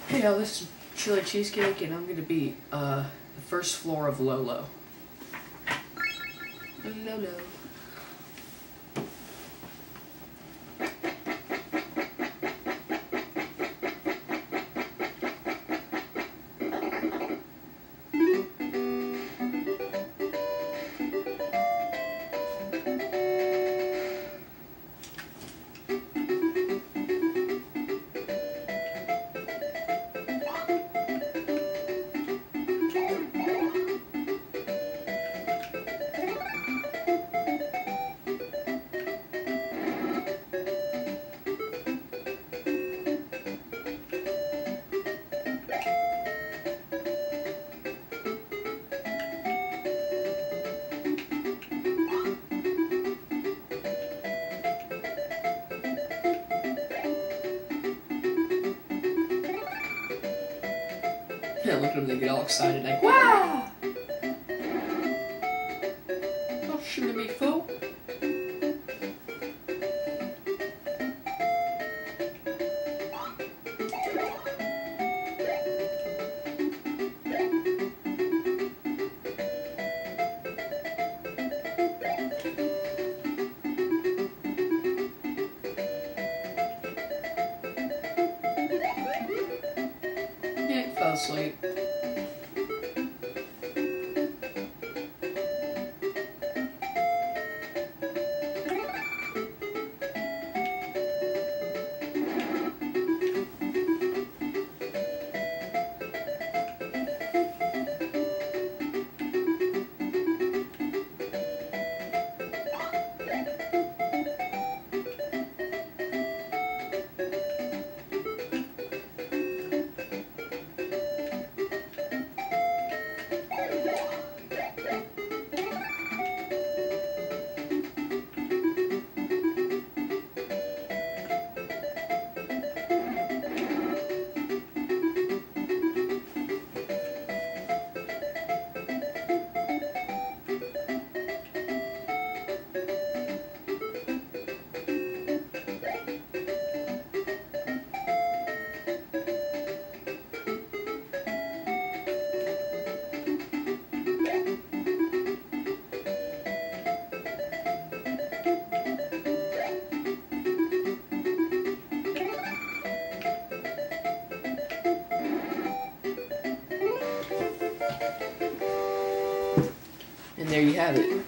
Hey y'all, this is Chili Cheesecake, and I'm gonna be the first floor of Lolo. Lolo. Yeah, look at them, they get all excited, like, wow! Don't shoot at me, fool! Yeah, fell asleep. And there you have it.